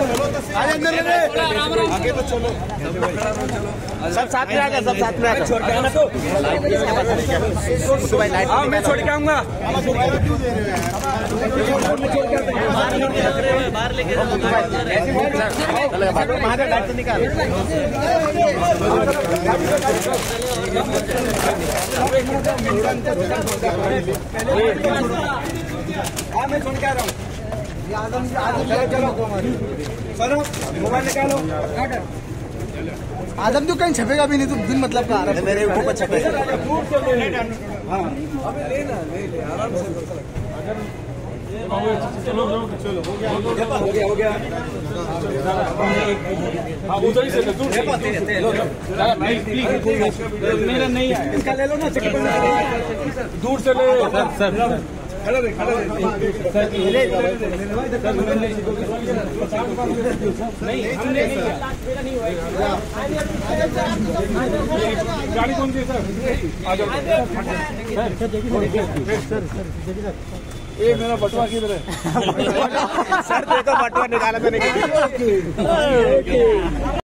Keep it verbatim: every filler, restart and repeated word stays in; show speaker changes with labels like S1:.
S1: आगे तो चलो,
S2: सब साथ में आएगा, सब साथ में आएगा।
S1: छोड़ के आना तो
S2: भाई लाइट
S1: मैं छोड़ के आऊंगा।
S2: बाहर लेके लाइट से निकाल।
S1: हाँ मैं छोड़ के आ रहा हूँ। चलो मोबाइल निकालो।
S3: आदम तो कहीं छपेगा भी नहीं, तो बिन मतलब का आ रहा है।
S2: मेरे ऊपर छपेगा।
S1: हाँ अभी लेना ले ले आराम से। चलो चलो हो गया हो गया हो गया। हाँ उधर ही से दूर से मेरा नहीं है, इसका ले लो ना। दूर से ले सर। खड़ा दे खड़ा दे नहीं हमने गाड़ी कौन सी सर? आ जाओ सर। ये मेरा बटुआ किधर है?
S2: सर देखो बटुआ निकाला तो नहीं।